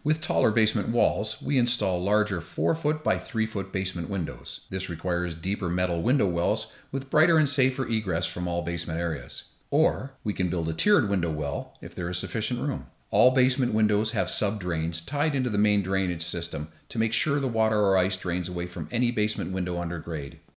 With taller basement walls, we install larger 4-foot by 3-foot basement windows. This requires deeper metal window wells with brighter and safer egress from all basement areas. Or we can build a tiered window well if there is sufficient room. All basement windows have sub-drains tied into the main drainage system to make sure the water or ice drains away from any basement window under grade.